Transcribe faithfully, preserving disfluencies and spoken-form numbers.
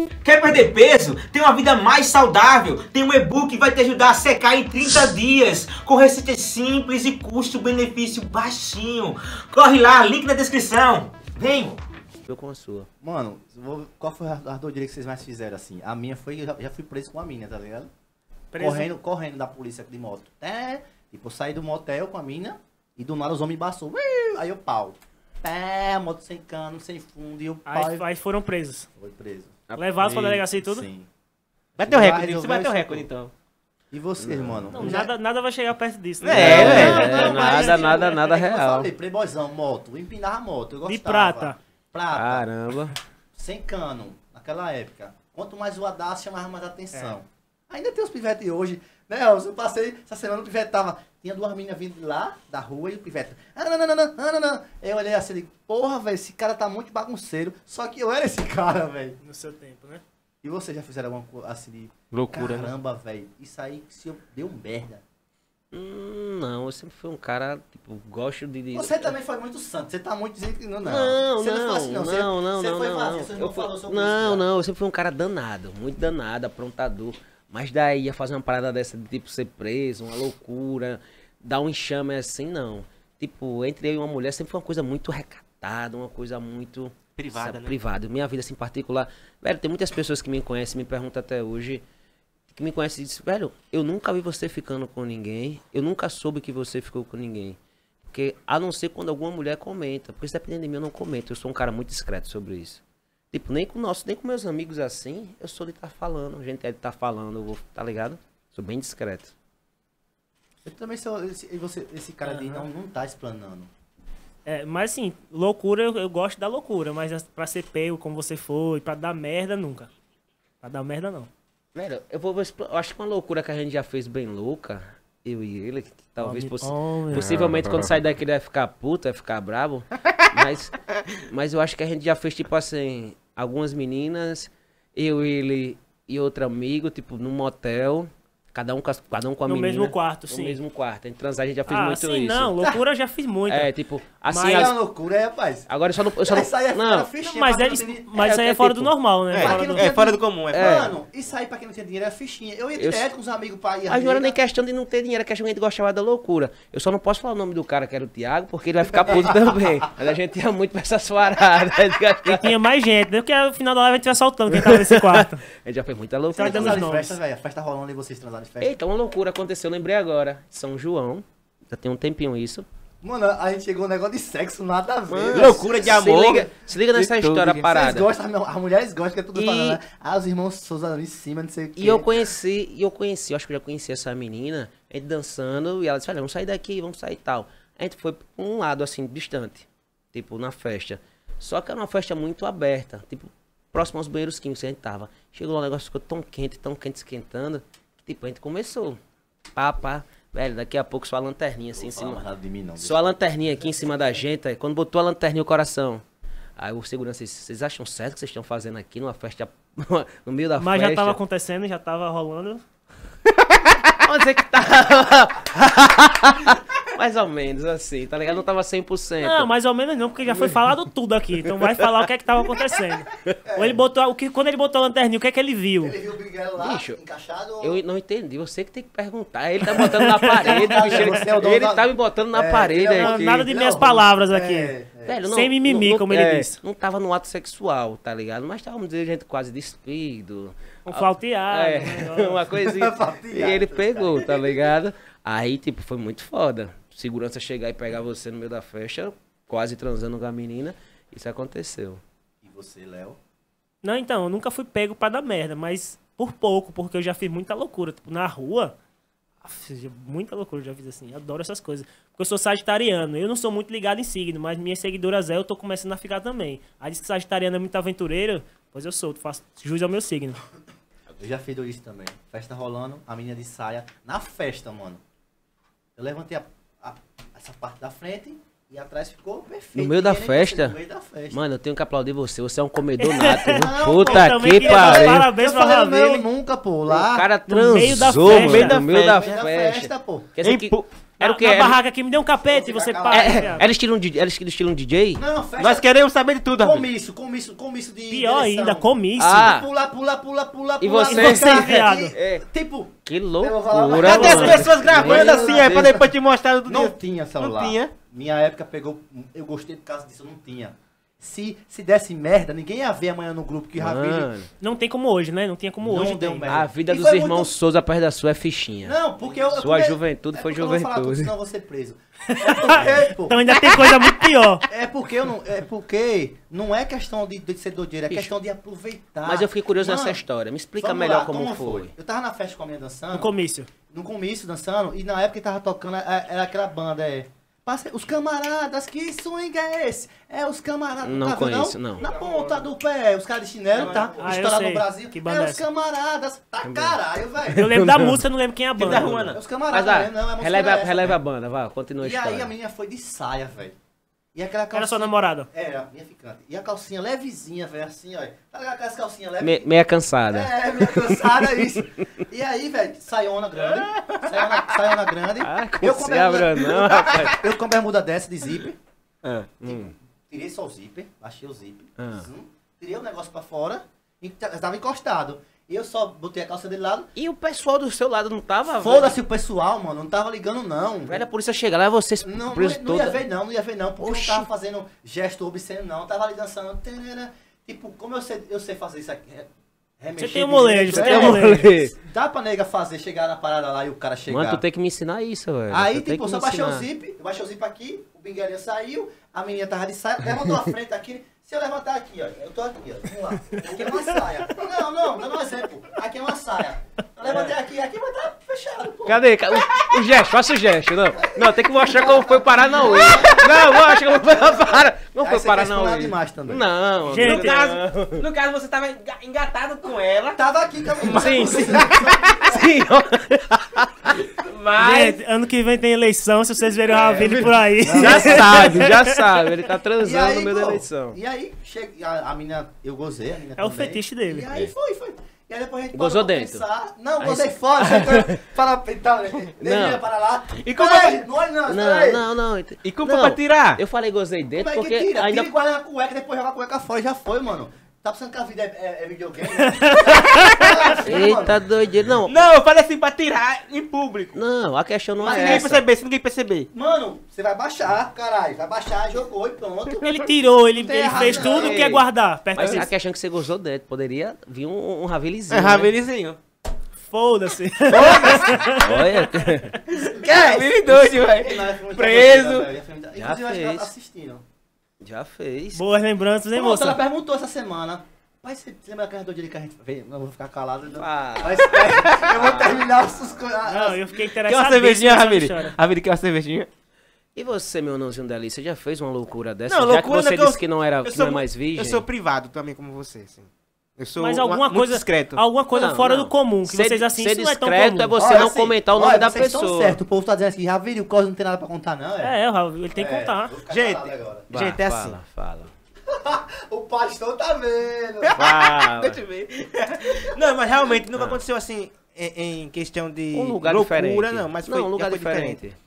Quer perder peso? Tem uma vida mais saudável? Tem um e-book que vai te ajudar a secar em trinta dias, com receitas simples e custo-benefício baixinho. Corre lá, link na descrição. Vem! Eu com a sua. Mano, vou- qual foi a a doideira que vocês mais fizeram assim? A minha foi, eu já, já fui preso com a mina, tá ligado? Preso? Correndo, correndo da polícia de moto. É, tipo, eu saí do motel com a mina e do nada os homens embaçou. Aí eu pau. Pé, moto sem cano, sem fundo e o pau. Aí, aí foram presos. Foi preso. Levados pra delegacia e tudo? Sim. Bateu Vai recorde, você resolver bateu isso recorde tudo. então. E vocês, mano? Não, nada, nada vai chegar perto disso. É, né? velho. Não, É, não, nada, mas, tipo, nada, é nada como eu real. falei, playboyzão, moto, empinava a moto, eu gostava. De prata. Prata. Caramba. Sem cano, naquela época. Quanto mais voadaço, chamava mais atenção. Ainda tem os pivetes hoje. Né, eu passei essa semana, o pivete tava... Tinha duas meninas vindo de lá, da rua, e o pivete... Ah, não, não, não, não, não, não, não. Eu olhei assim, digo, porra, velho, esse cara tá muito bagunceiro. Só que eu era esse cara, velho. No seu tempo, né? E vocês já fizeram alguma coisa assim de... Loucura, né? Caramba, velho, isso aí se eu... deu merda. Hum, não, eu sempre fui um cara, tipo, gosto de... de- Você também foi muito santo, você tá muito dizendo que não, não. Não, Você não, foi assim, não, Você- não, não, você não, foi não, vazio, não. você Eu não fui- falou sobre Não, isso. não, eu sempre fui um cara danado, muito danado, aprontador. Mas daí ia fazer uma parada dessa de tipo ser preso, uma loucura, dar um enxame assim, não. Tipo, entre eu e uma mulher sempre foi uma coisa muito recatada, uma coisa muito Privada, sabe, né? privada. Minha vida assim em particular, velho, tem muitas pessoas que me conhecem, me perguntam até hoje, que me conhecem e dizem, velho, eu nunca vi você ficando com ninguém, eu nunca soube que você ficou com ninguém. Porque, a não ser quando alguma mulher comenta, porque se dependendo de mim eu não comento, eu sou um cara muito discreto sobre isso. Tipo, nem com nosso, nem com meus amigos assim, eu sou de estar falando, a gente é de estar falando, eu vou, tá ligado? Sou bem discreto. Eu também sou esse, e você, esse cara de não, não tá explanando. É, mas assim, loucura, eu, eu gosto da loucura, mas pra ser pego como você foi, pra dar merda, nunca. Pra dar merda, não. Velho, eu vou, vou expl- eu acho que uma loucura que a gente já fez bem louca, eu e ele, que talvez Homem, possi- homem. possivelmente quando sair daqui ele vai ficar puto, vai ficar bravo. mas, mas eu acho que a gente já fez, tipo assim, algumas meninas, eu, ele e outro amigo, tipo, num motel. Cada um com a, cada um com a No menina. mesmo quarto, no sim. No mesmo quarto. A gente transar, a gente já fez Ah, muito sim, isso. não, loucura eu já fiz muito. É, tipo, assim... Mas- É as- uma loucura, é, rapaz. Agora eu só não... Eu só não Isso aí é não, era fichinha. Mas, pra é, quem não tem- mas isso aí é é fora tipo- do normal, né? É, Fora do- é fora do comum, é fora. É. Mano, isso aí pra quem não tinha dinheiro é fichinha. Eu ia Eu- direto com os amigos pra ir. Mas não era nem questão de não ter dinheiro, é questão de a gente gostava da loucura. Eu só não posso falar o nome do cara que era o Thiago, porque ele vai ficar puto também. Mas a gente ia muito pra essas paradas. E tinha mais gente, né? Porque no final da live a gente vai soltando quem tava nesse quarto. A gente já fez muita loucura. Tá dando Transaram os em nomes. festa, velho. A festa rolando e vocês transaram em festa. Eita, uma loucura aconteceu, lembrei agora. São João, já tem um tempinho isso. Mano, a gente chegou um negócio de sexo, nada a ver. Mano, Loucura de se amor. liga, se liga nessa de tudo, história gente. parada. Vocês gostam, as mulheres gostam, que é tudo E- falando, né? Ah, os irmãos Souza ali em cima, não sei o quê. E eu conheci, e eu conheci, eu acho que eu já conheci essa menina, a gente dançando, e ela disse, olha, vamos sair daqui, vamos sair e tal. A gente foi pra um lado, assim, distante, tipo, na festa. Só que era uma festa muito aberta, tipo, próximo aos banheiros químicos que a gente tava. Chegou lá, o negócio ficou tão quente, tão quente, esquentando, que, tipo, a gente começou. Pá, pá, velho, daqui a pouco só a lanterninha, assim, em Não fala mais cima. nada de mim, não. Só a lanterninha aqui em cima da gente, aí quando botou a lanterninha, o coração. Aí o segurança disse, vocês acham certo o que vocês estão fazendo aqui numa festa, no meio da Mas festa? já tava acontecendo, já tava rolando. Vamos dizer que tava... Mais ou menos, assim, tá ligado? Não tava cem por cento. Não, mais ou menos não, porque já foi falado tudo aqui. Então vai falar o que é que tava acontecendo. Ou ele botou, o que, quando ele botou a lanterninha, o que é que ele viu? Ele viu o Biguelo lá, Bicho, encaixado? ou- Eu não entendi, você que tem que perguntar. Ele tá botando na parede, bicho. Ele, Você é o dono ele da- tá me botando na É, parede ele é o- aqui. Nada de Ele minhas é o- palavras aqui. É, é. Velho, Sem mimimi, como ele é, disse. Não tava no ato sexual, tá ligado? Mas tava, vamos dizer, gente quase despido. Um flauteado. É, né? uma coisinha. Flauteado, E ele pegou, tá ligado? Aí, tipo, foi muito foda. Segurança chegar e pegar você no meio da festa, quase transando com a menina. Isso aconteceu. E você, Léo? Não, então, eu nunca fui pego pra dar merda, mas por pouco, porque eu já fiz muita loucura. Tipo, na rua, af, muita loucura eu já fiz assim. Eu adoro essas coisas. Porque eu sou sagitariano. Eu não sou muito ligado em signo, mas minhas seguidoras é, eu tô começando a ficar também. Aí diz que sagitariano é muito aventureiro, pois eu sou, faço jus ao meu signo. Eu já fiz isso também. Festa rolando, a menina de saia na festa, mano. Eu levantei a, a- essa parte da frente e atrás ficou perfeito. No meio da Ninguém nem festa? conseguiu, No meio da festa. Mano, eu tenho que aplaudir você. Você é um comedor nato. viu? Não, Puta pô, também que queria dar pariu. parabéns eu pra falei, não, Ravine. nunca, pô. Lá O cara no meio da transou festa. no meio da no meio da festa. festa, pô. Quer dizer que Empu- Era Na- o quê? Na Era, barraca aqui, me deu um capete e você Fica para. é, viado. era estilo um D J? Era estilo estilo um D J? Não, festa. Nós queremos saber de tudo, Rabi. Comício, comício, comício de. Pior de eleição. ainda, comício. Ah. Pula, pula, pula, pula, E pula. você? pula, E você, viado? e- É. Tipo, Que vou falar loucura, uma- Cadê as mano. pessoas gravando Meu assim, é, pra Deus. depois te mostrar do não dia? tinha celular. Não tinha. Minha época pegou. Eu gostei por causa disso, eu não tinha. Se, se desse merda, ninguém ia ver amanhã no grupo que Ravilho. Mano, Não tem como hoje, né? Não tinha como Não hoje. deu tem. merda. a vida E dos foi irmãos muito- Souza perto da sua é fichinha. Não, porque eu. eu Sua come- juventude é foi porque eu não vou falar juventude. tudo, senão eu vou ser preso. É porque, pô, Então ainda tem coisa muito pior. é porque eu não. É porque não é questão de, de ser doideiro, é questão de aproveitar. Mas eu fiquei curioso Mano, nessa história. Me explica vamos melhor lá, como, foi. Eu tava na festa com a minha dançando. No comício. No comício, dançando, e na época que tava tocando, é- era aquela banda, é. Passa- Os camaradas, que swing é esse? É os camaradas. Não tá vendo, conheço, não. Na ponta do pé, os caras de chinelo, tá? Ah, eu Estourado sei. no Brasil. Que banda é é os essa? camaradas. Tá caralho, velho. Eu lembro da música, não lembro quem é a da banda. rua, É não. os camaradas, Mas né? vai, Não, é música releva, dessa, releva a velho. banda, vai, continua a E aí a história. menina foi de saia, velho. E aquela calcinha... Era sua namorada. Era, minha ficante. E a calcinha levezinha, velho, assim, ó. Tá ligado aquelas calcinhas leves? Me- meia cansada. É, meio cansada isso. E aí, velho, saiona grande. Saiona, saiona grande. Ah, eu com com se abra não, rapaz. Eu com bermuda dessa de zíper. Ah. Hum. Tirei só o zíper, baixei o zíper. Ah. zum, tirei o negócio pra fora e t- tava encostado. E eu só botei a calça dele lado. E o pessoal do seu lado não tava? Foda-se o pessoal, mano. Não tava ligando, não. Velho, a polícia chega lá e vocês Não, não, presos ia- não ia toda- ver não, não ia ver não, porque Oxi. eu não tava fazendo gesto obsceno não, eu tava ali dançando, tarara. Tipo, como eu sei, eu sei fazer isso aqui, re- remexer Você tem um de molejo, jeito, você é, tem um molejo. Dá pra nega fazer, chegar na parada lá e o cara chegar. Mano, tu tem que me ensinar isso, velho. Aí, Tu tem tipo, que só me baixei o ensinar. zip, eu baixei o zip aqui, o binguelinho saiu, a menina tava de saia, levantou a frente aqui, se eu levantar aqui, ó, eu tô aqui, ó, vamos lá, aqui é uma saia. Não, não, dando um exemplo, aqui é uma saia. Eu levantei aqui, aqui vai estar fechado, pô. Cadê? Ca- O, o gesto, faça o gesto. Não, não, tem que mostrar como foi parar na Ui. Não, mostra como foi parar. Não Aí foi você parar quer na explorar Ui. demais também. Não, Gente, No não. caso, no caso, você tava enga- engatado com ela, Tava aqui, caminhando. Sim, sim. Sim, ó. mas... Gente, ano que vem tem eleição, se vocês verem o Ravilho por aí. Já sabe, já sabe. Ele tá E transando aí, no meio da pô, eleição. E aí, chega, a, a menina, eu gozei, a menina É o também. fetiche dele. E aí foi, foi. E aí depois a gente Gozou parou pra dentro? pensar. Não, Aí gozei você- fora. Você fala, então, Não. não. para lá. E como Peraí, é que- não olha não, Não, peraí. não, não. E como Não, foi pra tirar? Eu falei gozei dentro Como é que porque tira? ainda... Tira e guarda na cueca, depois joga a cueca fora, já foi, mano. Tá pensando que a vida é, é, é videogame? Né? Eita, doideira. Não, Não, eu falei assim, pra tirar em público. não, a questão não Mas é se ninguém essa. perceber, se ninguém perceber. Mano, você vai baixar, caralho. Vai baixar, jogou e pronto. Ele tirou, ele, Não tem ele errado, fez não. tudo que é guardar. Perto Mas a disso. questão é que você gozou dentro. Poderia vir um, um ravelizinho. É, né? Ravelizinho. Foda-se. Olha. Que é? Vire doido, velho. Nós fomos Preso. muita doideira, velho. Já Inclusive, eu acho que ela fez. tá assistindo. Já fez. Boas lembranças, hein, Pronto, ela moça? perguntou essa semana. Mas você lembra aquela doideira que a gente fez? Não vou ficar calado. Não. Ah. Mas é, eu vou terminar as coisas. Não, eu fiquei Quer uma interessado. cervejinha, Ravili? Ravili, quer uma cervejinha? E você, meu nãozinho da Alice, já fez uma loucura dessa? Não, já loucura que você não, que eu- disse que não, era, eu que sou não é mu- mais virgem. Eu sou privado também, como você, sim. Eu sou Mas uma- alguma muito coisa, discreto. alguma coisa Não, fora não. do comum, que Ser- vocês assim, ser isso não é tão discreto comum. é você Olha, não assim, comentar o nome olha, da vocês estão pessoa. certo, o povo tá dizendo assim, Ravili, o Cosmo não tem nada pra contar não, é? É, o Raul, ele tem que contar. Vou ficar Gente, calado agora. Vai, Gente, é fala, assim. Fala, O pastor tá vendo. fala. Deixa eu ver. Não, mas realmente nunca aconteceu assim em, em questão de Um lugar loucura, diferente. não. Mas Não, foi, um lugar já foi diferente.